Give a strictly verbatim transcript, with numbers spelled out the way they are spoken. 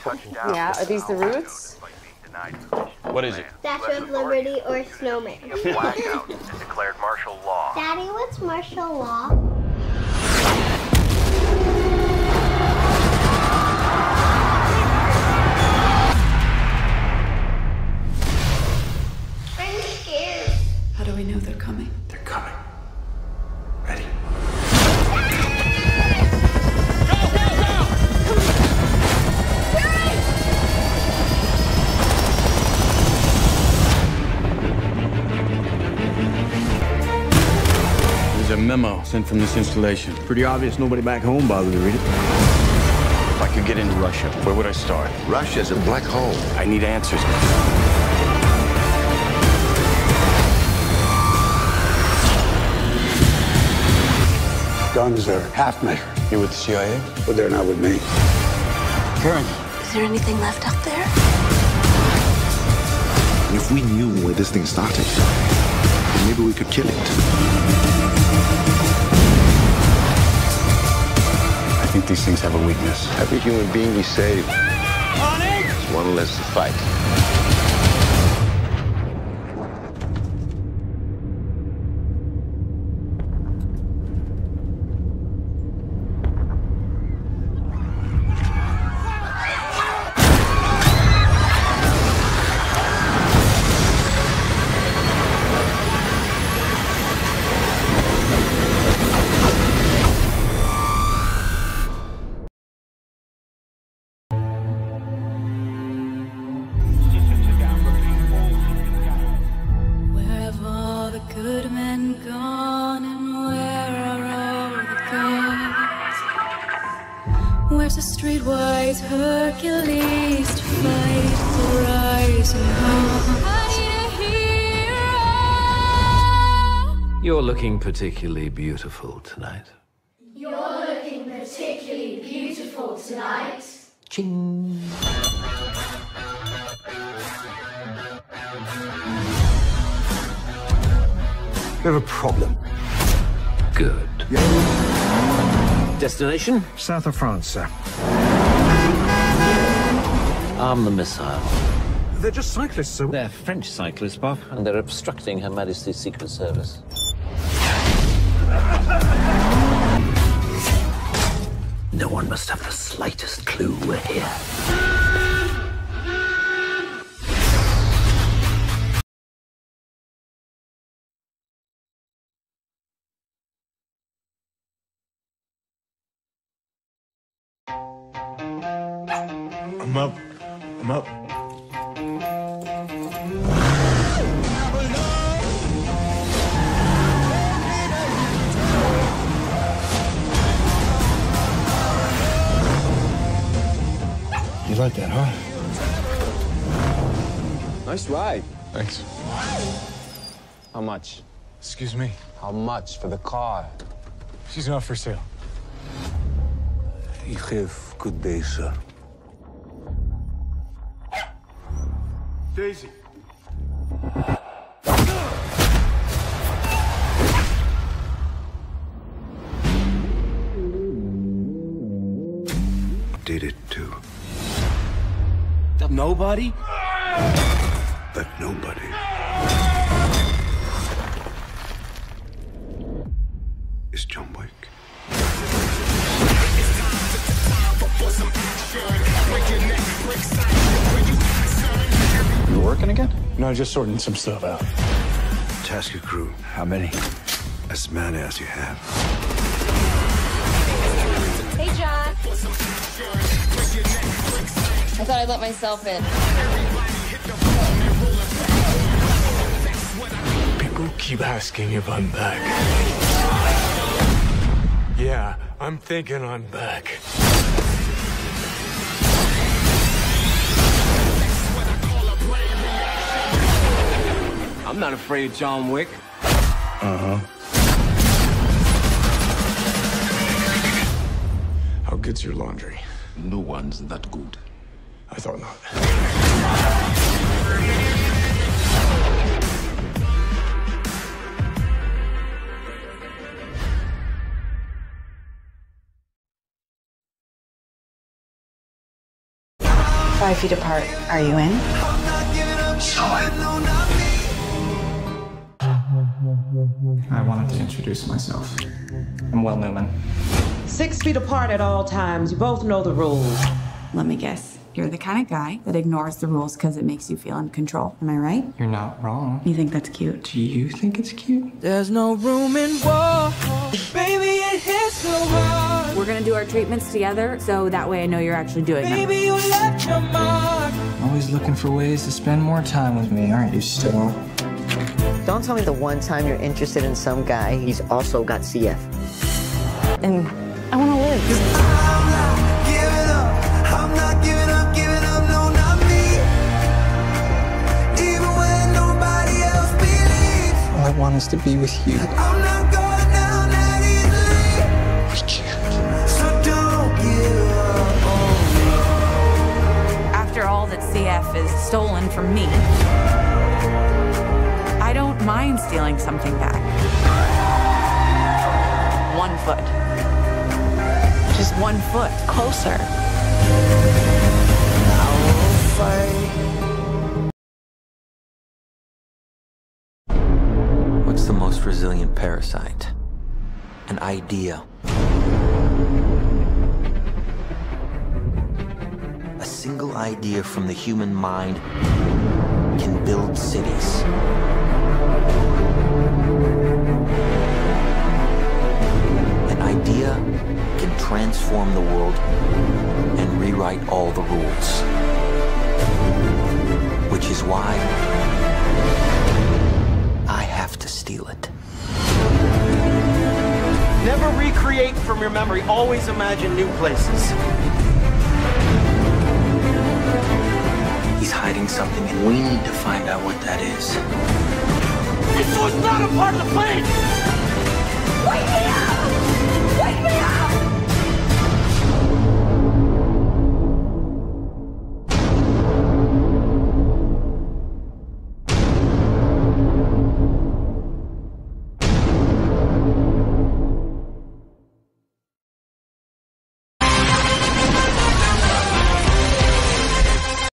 touching down. Yeah, are these the routes? What is it? Statue of Liberty or snowman. Blackout and declared martial law. Daddy, what's martial law? I'm scared. How do we know they're coming? They're coming. Ready? There's a memo sent from this installation. Pretty obvious nobody back home bothered to read it. If I could get into Russia, where would I start? Russia's a black hole. I need answers. Guns are half measure. You with the C I A? But they're not with me. Karen. Is there anything left out there? And if we knew where this thing started, then maybe we could kill it. I think these things have a weakness. Every human being we save is one less to fight. Good men gone, and where are all the gods? Where's the streetwise Hercules to fight the rising dawn? I need a hero. You're looking particularly beautiful tonight. You're looking particularly beautiful tonight. Ching. We have a problem. Good. Destination? South of France, sir. Arm the missile. They're just cyclists, sir. They're French cyclists, Bob, and they're obstructing Her Majesty's Secret Service. No one must have the slightest clue we're here. I'm up. I'm up. You like that, huh? Nice ride. Thanks. How much? Excuse me. How much for the car? She's not for sale. You have good day, sir. Daisy. Did it too. Nobody? But nobody. Is John Wick. You working again? No, just sorting some stuff out. Task your crew. How many? As many as you have. Hey, John. I thought I'd let myself in. People keep asking if I'm back. Yeah, I'm thinking I'm back. I'm not afraid of John Wick. Uh-huh. How good's your laundry? No one's that good. I thought not. Five feet apart. Are you in? I wanted to introduce myself. I'm Will Newman. Six feet apart at all times. You both know the rules. Let me guess. You're the kind of guy that ignores the rules because it makes you feel in control. Am I right? You're not wrong. You think that's cute? Do you think it's cute? There's no room in war. Baby, it hits so hard. We're gonna do our treatments together, so that way I know you're actually doing them. Baby, you left your mark. Always looking for ways to spend more time with me, aren't you, still? Don't tell me the one time you're interested in some guy, he's also got C F. And I wanna live. I'm not giving up. I'm not giving up, giving up, no, not me. Even when nobody else believes. All I want is to be with you. I'm not going down that easily. We can't. So don't give up on me. After all that C F is stolen from me, I don't mind stealing something back. One foot. Just one foot closer. I will fight. What's the most resilient parasite? An idea. A single idea from the human mind can build cities. An idea can transform the world and rewrite all the rules. Which is why I have to steal it. Never recreate from your memory. Always imagine new places. He's hiding something, and we need to find out what that is. This was not a part of the plan!